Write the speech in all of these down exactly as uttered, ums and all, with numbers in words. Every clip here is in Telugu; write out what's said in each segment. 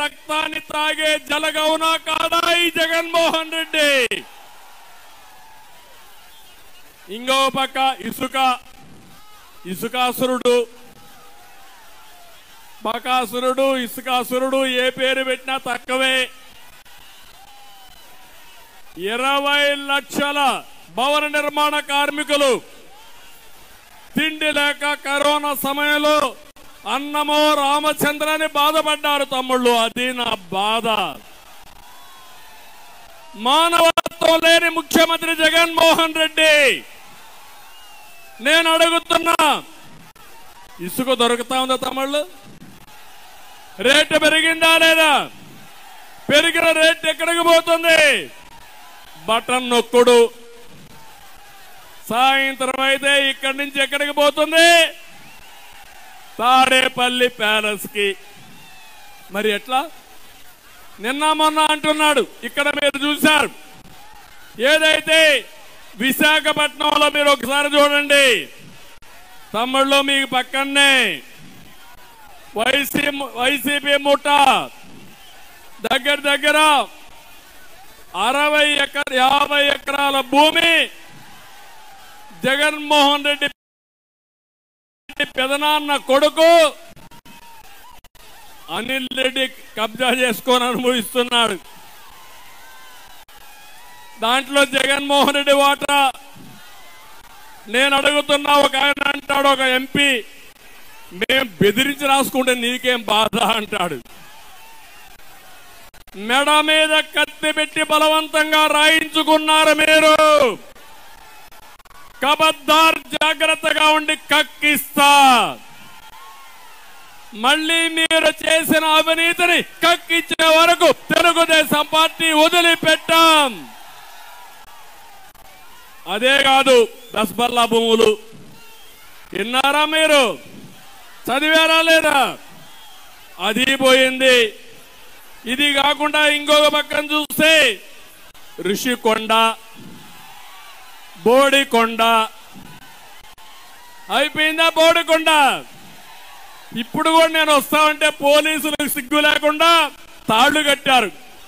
రక్తాన్ని తాగే జలగౌనా కాదా ఈ జగన్మోహన్ రెడ్డి? ఇంకో పక్క ఇసుక ఇసుకాసురుడు బకాసురుడు ఇసుకాసురుడు ఏ పేరు పెట్టినా తక్కువే. ఇరవై లక్షల భవన నిర్మాణ కార్మికులు తిండి లేక కరోనా సమయంలో అన్నమో రామచంద్రని బాధపడ్డారు తమ్ముళ్ళు. అది నా బాధ. మానవత్వం లేని ముఖ్యమంత్రి జగన్మోహన్ రెడ్డి. నేను అడుగుతున్నా, ఇసుక దొరుకుతా ఉందా తమ్ముళ్ళు? రేటు పెరిగిందా లేదా? పెరిగిన రేట్ ఎక్కడికి పోతుంది? బటన్ నొక్కుడు. సాయంత్రం అయితే ఇక్కడి నుంచి ఎక్కడికి పోతుంది? తాడేపల్లి ప్యాలెస్ కి. మరి ఎట్లా? నిన్న మొన్న అంటున్నాడు. ఇక్కడ మీరు చూశారు. ఏదైతే విశాఖపట్నంలో మీరు ఒకసారి చూడండి తమ్ముళ్ళు, మీకు పక్కనే వైసీ వైసీపీ ముఠ దగ్గర దగ్గర అరవై ఎకర యాభై ఎకరాల భూమి జగన్మోహన్ రెడ్డి పెదనాన్న కొడుకు అనిల్ రెడ్డి కబ్జా చేసుకొని అనుభవిస్తున్నాడు. దాంట్లో జగన్మోహన్ రెడ్డి వాటా. నేను అడుగుతున్నా, ఒక ఆయన అంటాడు, ఒక ఎంపీ, మేం బెదిరించి రాసుకుంటే నీకేం బాధ అంటాడు. మెడ మీద కత్తి పెట్టి బలవంతంగా రాయించుకున్నారు మీరు. కబద్దార్, జాగ్రత్తగా ఉండి కక్కిస్తా. మళ్ళీ మీరు చేసిన అవినీతిని కక్కించే వరకు తెలుగుదేశం పార్టీ వదిలిపెట్టాం. అదే కాదు, దస్బల్లా భూములు విన్నారా మీరు? చదివారా లేదా? అది పోయింది. ఇది కాకుండా ఇంకొక పక్కన చూస్తే ఋషికొండ, బోడికొండ అయిపోయిందా? బోడికొండ ఇప్పుడు కూడా నేను వస్తా ఉంటే పోలీసులకు సిగ్గు లేకుండా తాళ్లు కట్టారు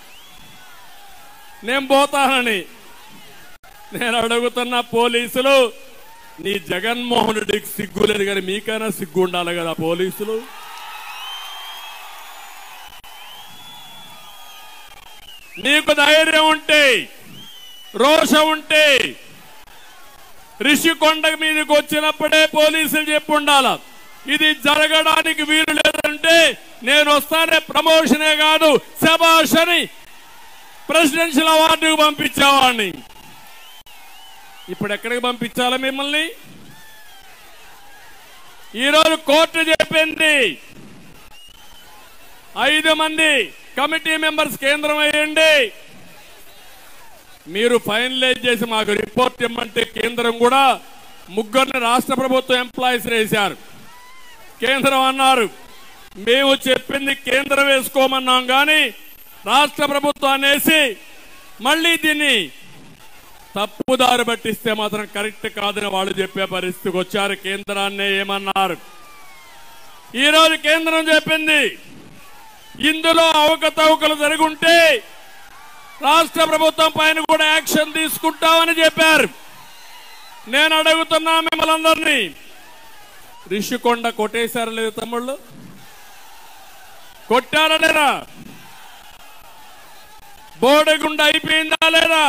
నేను పోతానని. నేను అడుగుతున్న పోలీసులు, నీ జగన్మోహన్ రెడ్డికి సిగ్గు లేదు కానీ మీకైనా సిగ్గు ఉండాలి కదా పోలీసులు. నీకు ధైర్యం ఉంటే, రోషం ఉంటే రిషికొండ మీదకి వచ్చినప్పుడే పోలీసులు చెప్పి ఉండాల, ఇది జరగడానికి వీలు లేదంటే నేను వస్తానే ప్రమోషనే కాదు శభాష్ అని ప్రెసిడెన్షియల్ అవార్డుకు పంపించేవాడిని. ఇప్పుడు ఎక్కడికి పంపించాలా మిమ్మల్ని? ఈరోజు కోర్టు చెప్పింది, ఐదు మంది కమిటీ మెంబర్స్ కేంద్రం అయ్యండి. మీరు ఫైనలైజ్ చేసి మాకు రిపోర్ట్ ఇమ్మంటే కేంద్రం కూడా ముగ్గురిని రాష్ట్ర ప్రభుత్వం ఎంప్లాయీస్ వేశారు. కేంద్రం అన్నారు, మేము చెప్పింది కేంద్రం వేసుకోమన్నాం కానీ రాష్ట్ర ప్రభుత్వం అనేసి మళ్ళీ దీన్ని తప్పుదారి పట్టిస్తే మాత్రం కరెక్ట్ కాదని వాళ్ళు చెప్పే పరిస్థితికి వచ్చారు. కేంద్రాన్ని ఏమన్నారు? ఈరోజు కేంద్రం చెప్పింది, ఇందులో అవకతవకలు జరుగుంటే రాష్ట్ర ప్రభుత్వం పైన కూడా యాక్షన్ తీసుకుంటామని చెప్పారు. నేను అడుగుతున్నా మిమ్మల్ని అందరినీ, రిషికొండ కొట్టేశారా లేదు తమ్ముళ్ళు? కొట్టారా లేదా? బోడిగుండ అయిపోయిందా లేదా?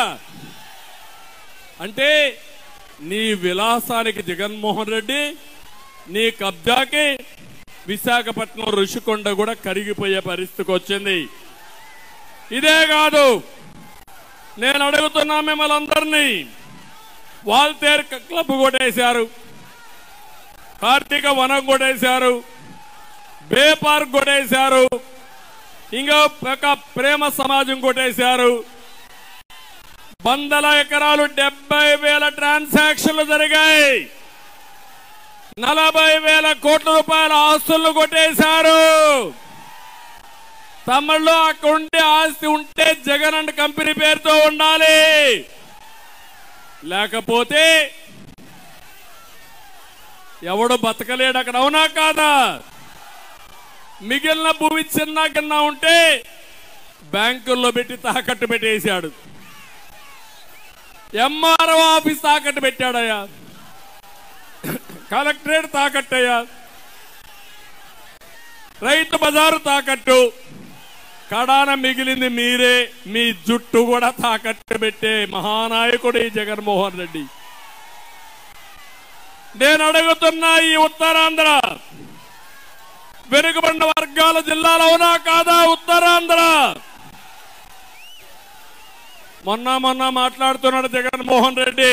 అంటే నీ విలాసానికి జగన్మోహన్ రెడ్డి, నీ కబ్జాకి విశాఖపట్నం ఋషికొండ కూడా కరిగిపోయే పరిస్థితికి వచ్చింది. ఇదే కాదు, నేను అడుగుతున్నా మిమ్మల్ని అందరినీ, వాల్తేర్ క్లబ్ కొట్టేశారు, కార్తీక వనం కొట్టేశారు, బే పార్క్ కొట్టేశారు, ఇంకో ఒక ప్రేమ సమాజం కొట్టేశారు. వందల ఎకరాలు డెబ్బై వేల ట్రాన్సాక్షన్లు జరిగాయి. నలభై వేల కోట్ల రూపాయల ఆస్తులను కొట్టేశారు. తమిళలో అక్కడ ఉండే ఆస్తి ఉంటే జగన్ అండ్ కంపెనీ పేరుతో ఉండాలి, లేకపోతే ఎవడు బతకలేడు అక్కడ. అవునా కాదా? మిగిలిన భూమి చిన్న కన్నా ఉంటే బ్యాంకుల్లో పెట్టి తాకట్టు పెట్టేశాడు. ఎంఆర్ఓ ఆఫీస్ తాకట్టు పెట్టాడయ్యా, కలెక్టరేట్ తాకట్టయ్యా, రైతు బజారు తాకట్టు, కడాన మిగిలింది మీరే. మీ జుట్టు కూడా తాకట్టు పెట్టే మహానాయకుడు ఈ జగన్మోహన్ రెడ్డి. నేను అడుగుతున్నా, ఈ ఉత్తరాంధ్ర వెనుకబడిన వర్గాల జిల్లాలో అవునా కాదా? ఉత్తరాంధ్ర మొన్న మొన్న మాట్లాడుతున్నాడు జగన్మోహన్ రెడ్డి,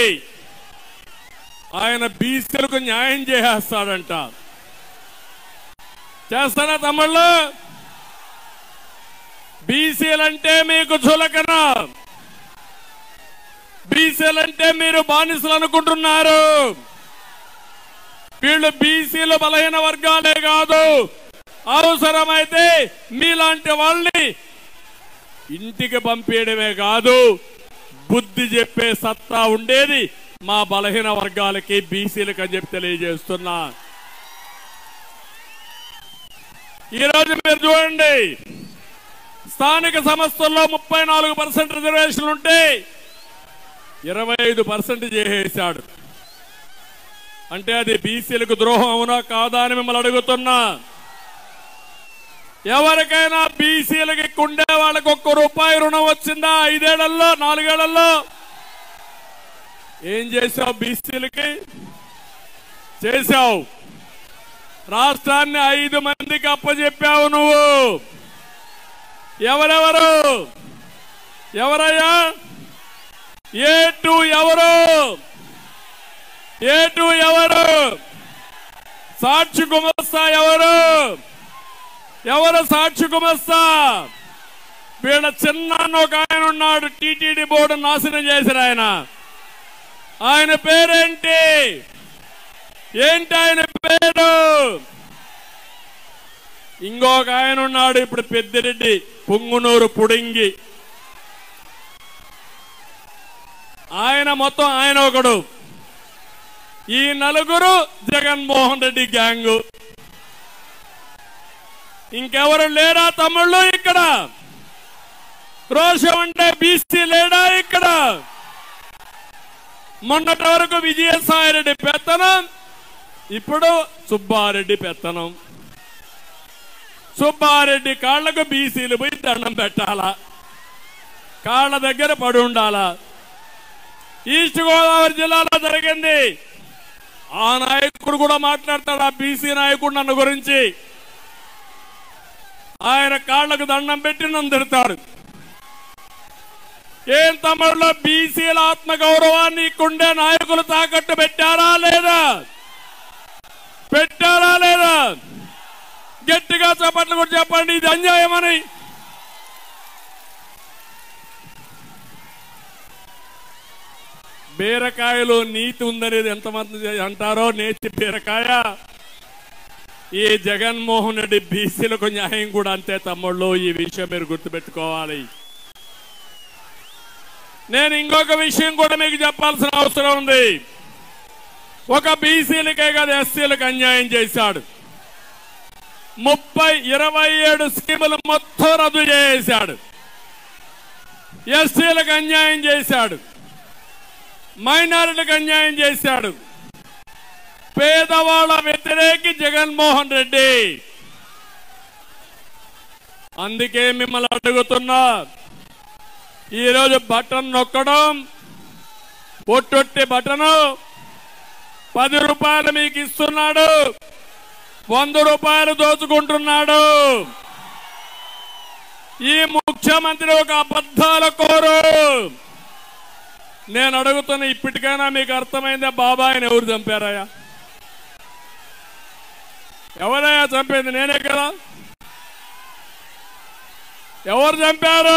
ఆయన బీసీలకు న్యాయం చేసేస్తాడంట. చేస్తారా తమ్ముళ్ళు? బీసీలంటే మీకు చులకన, బీసీలంటే మీరు బానిసలు అనుకుంటున్నారు. వీళ్ళు బీసీలు బలహీన వర్గాలే కాదు, అవసరమైతే మీలాంటి వాళ్ళని ఇంటికి పంపేయడమే కాదు, బుద్ధి చెప్పే సత్తా ఉండేది మా బలహీన వర్గాలకి, బీసీలకు అని చెప్పి తెలియజేస్తున్నా. ఈరోజు మీరు చూడండి, స్థానిక సంస్థల్లో ముప్పై నాలుగు పర్సెంట్ రిజర్వేషన్లు ఉంటే ఇరవై ఐదు పర్సెంట్ చేసేశాడు. అంటే అది బీసీలకు ద్రోహం అవునా కాదా అని మిమ్మల్ని అడుగుతున్నా. ఎవరికైనా బీసీలకి ఉండే వాళ్ళకి ఒక్క రూపాయి రుణం వచ్చిందా? ఐదేళ్లలో, నాలుగేళ్లలో ఏం చేశావు? బీసీలకి చేశావు. రాష్ట్రాన్ని ఐదు మందికి అప్పచెప్పావు నువ్వు. ఎవరెవరు? ఎవరయ్యా? ఏ టూ ఎవరు? ఏ టూ ఎవరు? సాక్షి గుమస్తా ఎవరు? ఎవరు సాక్షి గుమస్తా? వీళ్ళ చిన్న ఒక ఆయన ఉన్నాడు, టీటీడీ బోర్డు నాశనం చేశారు ఆయన. ఆయన పేరేంటి? ఏంటి ఆయన పేరు? ఇంకొక ఆయన ఉన్నాడు ఇప్పుడు, పెద్దిరెడ్డి, పుంగునూరు పుడింగి. ఆయన మొత్తం ఆయన ఒకడు. ఈ నలుగురు జగన్మోహన్ రెడ్డి గ్యాంగు. ఇంకెవరు లేరా తమ్ముళ్ళు ఇక్కడ? రోషం అంటే బీసీ లేడా ఇక్కడ? మొన్నటి వరకు విజయసాయిరెడ్డి పెత్తనం, ఇప్పుడు సుబ్బారెడ్డి పెత్తనం. సుబ్బారెడ్డి కాళ్లకు బీసీలు పోయి దండం పెట్టాలా, కాళ్ల దగ్గర పడి ఉండాలా. ఈస్ట్ గోదావరి జిల్లాలో జరిగింది. ఆ నాయకుడు కూడా మాట్లాడతాడు, ఆ బీసీ నాయకుడు నన్ను గురించి. ఆయన కాళ్లకు దండం పెట్టి నన్ను తిడతాడు. ఏం తమిళలో బీసీల ఆత్మగౌరవాన్ని ఇక్కడే నాయకులు తాకట్టు పెట్టారా లేదా? పెట్టారా లేదా? గట్టిగా చప్పట్లు కూడా చెప్పండి, ఇది అన్యాయమని. బీరకాయలో నీతి ఉందనేది ఎంతమంది అంటారో, నేతి బీరకాయ. ఈ జగన్మోహన్ రెడ్డి బీసీలకు న్యాయం కూడా అంతే తమ్ముళ్ళు. ఈ విషయం మీరు గుర్తుపెట్టుకోవాలి. నేను ఇంకొక విషయం కూడా మీకు చెప్పాల్సిన అవసరం ఉంది. ఒక బీసీలకే కాదు, ఎస్సీలకు అన్యాయం చేశాడు. ముప్పై ఇరవై ఏడు స్కీములు మొత్తం రద్దు చేశాడు. ఎస్సీలకు అన్యాయం చేశాడు, మైనారిటీలకు అన్యాయం చేశాడు. పేదవాళ్ళ వ్యతిరేకి జగన్మోహన్ రెడ్డి. అందుకే మిమ్మల్ని అడుగుతున్నా, ఈరోజు బటన్ నొక్కడం, ఒట్టొట్టి బటను పది రూపాయలు మీకు ఇస్తున్నాడు, వంద రూపాయలు దోచుకుంటున్నాడు. ఈ ముఖ్యమంత్రి ఒక అబద్ధాల కోరు. నేను అడుగుతున్నా, ఇప్పటికైనా మీకు అర్థమైందా బాబాయిని ఎవరు చంపారయ్యా? ఎవరయ్యా చంపేది? నేనే కదా. ఎవరు చంపారు?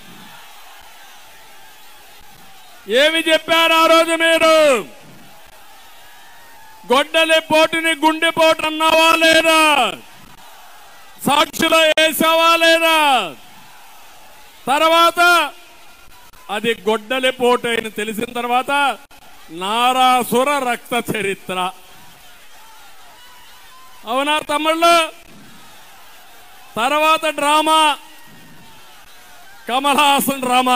ఏమి చెప్పారు ఆ రోజు మీరు? గొడ్డలి పోటుని గుండెపోటు అన్నావా లేదా? సాక్షిలో వేసావా లేదా? తర్వాత అది గొడ్డలి పోటు అని తెలిసిన తర్వాత నారాసుర రక్త చరిత్ర. అవునా తమ్ముళ్ళు? తర్వాత డ్రామా కమల్ హాసన్ డ్రామా.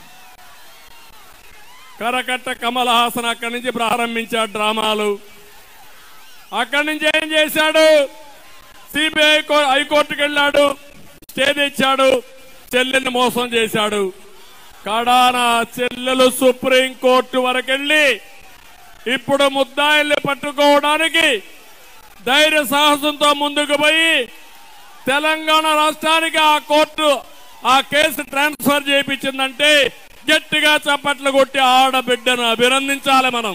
కరకట్ట కమల్ హాసన్ అక్కడి నుంచి ప్రారంభించాడు డ్రామాలు. అక్కడి నుంచి ఏం చేశాడు? సిబిఐ హైకోర్టుకు వెళ్ళాడు, స్టే తెచ్చాడు, చెల్లెని మోసం చేశాడు. కడాన చెల్లెలు సుప్రీంకోర్టు వరకు వెళ్ళి ఇప్పుడు ముద్దాయిల్ని పట్టుకోవడానికి ధైర్య సాహసంతో ముందుకు పోయి తెలంగాణ రాష్ట్రానికి ఆ కోర్టు ఆ కేసు ట్రాన్స్ఫర్ చేయించిందంటే గట్టిగా చప్పట్లు కొట్టి ఆడబిడ్డను అభినందించాలి మనం.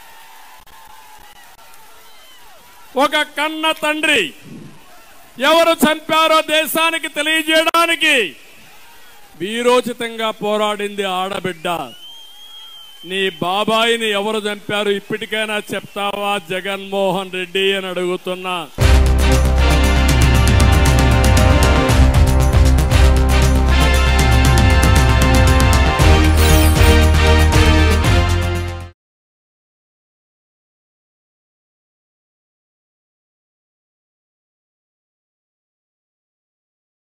ఒక కన్న తండ్రి ఎవరు చంపారో దేశానికి తెలియజేయడానికి వీరోచితంగా పోరాడింది ఆడబిడ్డ. నీ బాబాయిని ఎవరు చంపారు ఇప్పటికైనా చెప్తావా జగన్మోహన్ రెడ్డి అని అడుగుతున్నా.